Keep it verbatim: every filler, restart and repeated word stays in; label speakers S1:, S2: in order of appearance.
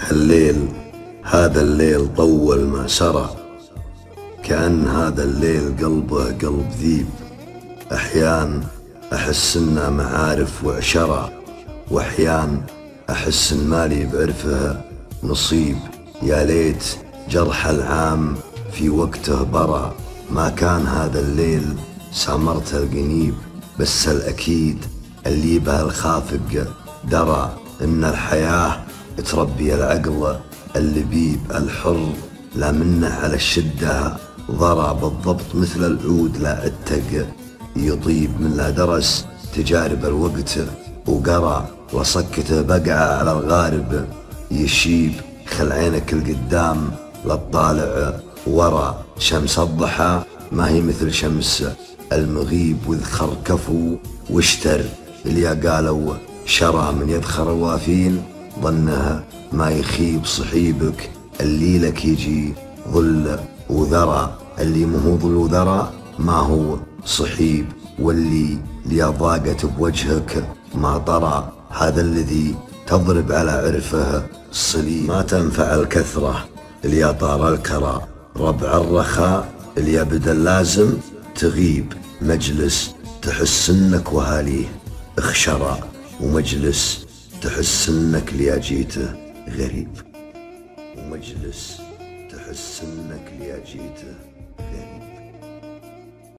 S1: هالليل هذا الليل طول ما سرى، كأن هذا الليل قلبه قلب ذيب. أحيان أحس إنه معارف وعشرة، وأحيان أحس إن مالي بعرفه نصيب. يا ليت جرح العام في وقته برى، ما كان هذا الليل سامرت القنيب. بس الأكيد اللي به الخافق درى إن الحياة تربي العقل اللبيب الحر، لا منه على الشدة ضرى. بالضبط مثل العود لا عتق يطيب، من لا درس تجارب الوقت وقرى، وصكته بقعة على الغارب يشيب. خل عينك القدام لا تطالع ورا، شمس الضحى ما هي مثل شمس المغيب. واذخر كفو واشتر اللي قالوا شرى، من يدخر الوافين ظنها ما يخيب. صحيبك اللي لك يجي ظل وذرى، اللي مهو ظل وذرى ما هو صحيب. واللي لي ضاقت بوجهك ما طرى، هذا الذي تضرب على عرفه الصليب. ما تنفع الكثرة اللي طار الكرى، ربع الرخاء اللي ابدا لازم تغيب. مجلس تحس انك وهاليه اخشرى، ومجلس تحس انك ليا جيته غريب. ومجلس تحس انك ليا جيته غريب.